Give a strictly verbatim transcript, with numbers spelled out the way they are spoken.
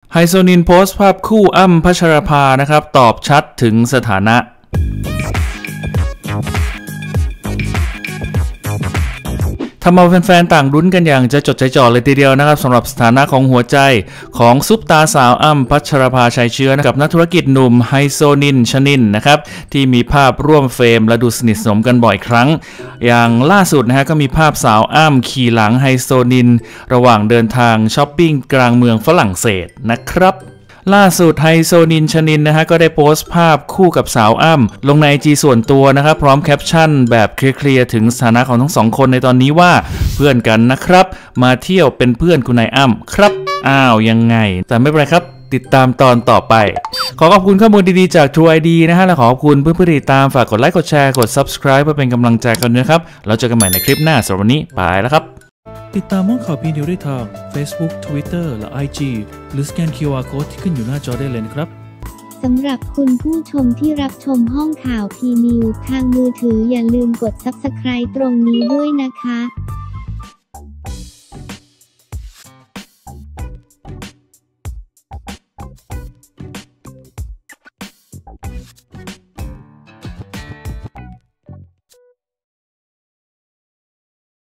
ไฮโซนินโพสต์ภาพคู่อ้ำพัชรภานะครับตอบชัดถึงสถานะทำเอาแฟนๆต่างลุ้นกันอย่างจะจดใจจ่อเลยทีเดียวนะครับสำหรับสถานะของหัวใจของซุปตาสาวอ้ำพัชรภาชัยเชื้อกับนักธุรกิจหนุ่มไฮโซนินชนินนะครับที่มีภาพร่วมเฟรมและดูสนิทสนมกันบ่อยครั้งอย่างล่าสุดนะฮะก็มีภาพสาวอ้ำขี่หลังไฮโซนินระหว่างเดินทางช้อปปิ้งกลางเมืองฝรั่งเศสนะครับล่าสุดไฮโซนินชนินนะฮะก็ได้โพสต์ภาพคู่กับสาวอ้ำลงในไอจีส่วนตัวนะครับพร้อมแคปชั่นแบบเคลียร์ถึงสถานะของทั้งสองคนในตอนนี้ว่าเพื่อนกันนะครับมาเที่ยวเป็นเพื่อนคุณนายอ้ำครับอ้าวยังไงแต่ไม่เป็นไรครับติดตามตอนต่อไปขอขอบคุณข้อมูลดีๆจาก True ไอ ดี นะฮะและขอขอบคุณเพื่อนๆติดตามฝากกดไลค์กดแชร์กด ซับสไครบ์ เพื่อเป็นกำลังใจกันด้วยครับเราเจอกันใหม่ในคลิปหน้าสำหรับวันนี้ไปแล้วครับติดตามห้องข่าวพีนิวได้ทาง Facebook Twitter และ ไอ จี หรือสแกน คิว อาร์ Code ที่ขึ้นอยู่หน้าจอได้เลยนะครับสำหรับคุณผู้ชมที่รับชมห้องข่าวพีนิวทางมือถืออย่าลืมกด ซับสไครบ์ ตรงนี้ด้วยนะคะ